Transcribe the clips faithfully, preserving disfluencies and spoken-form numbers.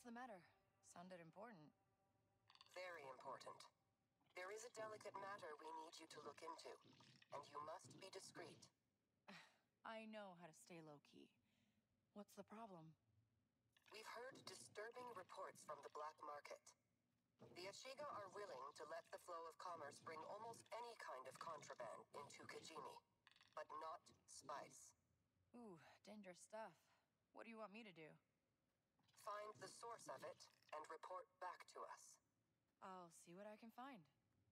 What's the matter? Sounded important. Very important. There is a delicate matter we need you to look into, and you must be discreet. I know how to stay low-key. What's the problem? We've heard disturbing reports from the black market. The Ashiga are willing to let the flow of commerce bring almost any kind of contraband into Kijimi, but not spice. Ooh, dangerous stuff. What do you want me to do? Find the source of it and report back to us. I'll see what I can find.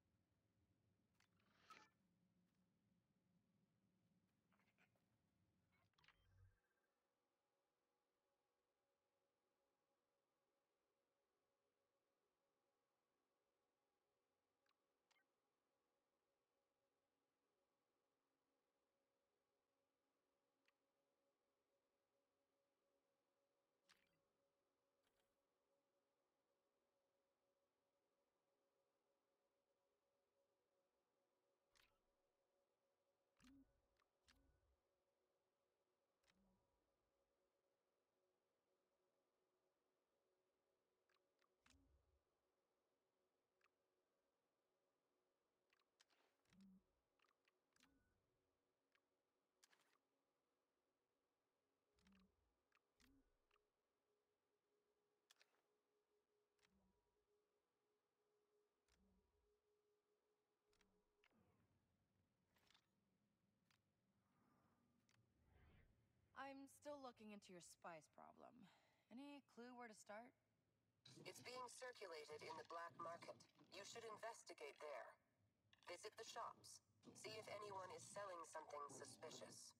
I'm still looking into your spice problem. Any clue where to start? It's being circulated in the black market. You should investigate there. Visit the shops. See if anyone is selling something suspicious.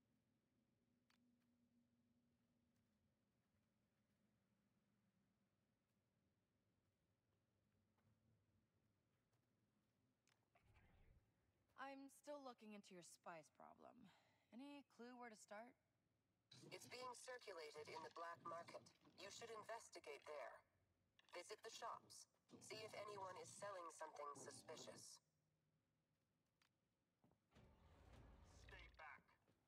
I'm still looking into your spice problem. Any clue where to start? It's being circulated in the black market. You should investigate there. Visit the shops. See if anyone is selling something suspicious. Stay back.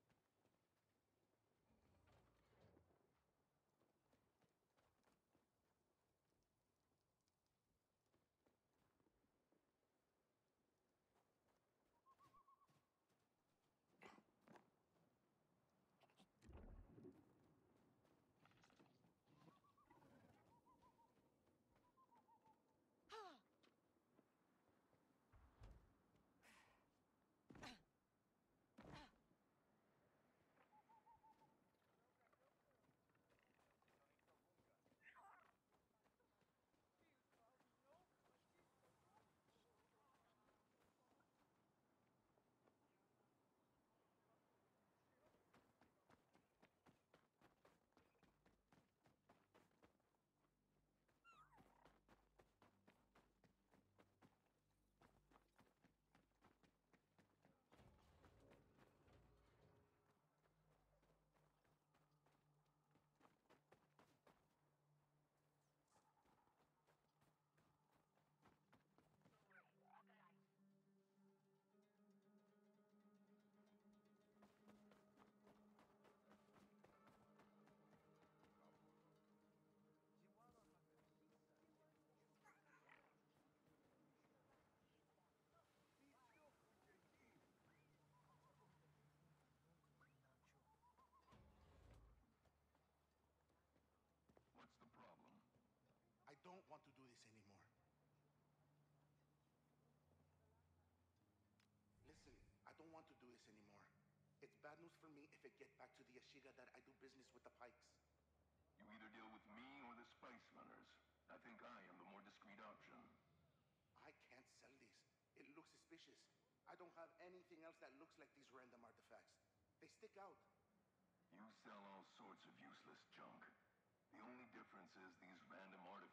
What's the problem? I don't want to do this anymore. Listen, I don't want to do this anymore. It's bad news for me if it gets back to the Ashiga that I do business with the Pikes. You either deal with me or the spice runners. I think I am the more discreet option. I can't sell these. It looks suspicious. I don't have anything else that looks like these random artifacts. They stick out. You sell all sorts of useless junk. The only difference is these random artifacts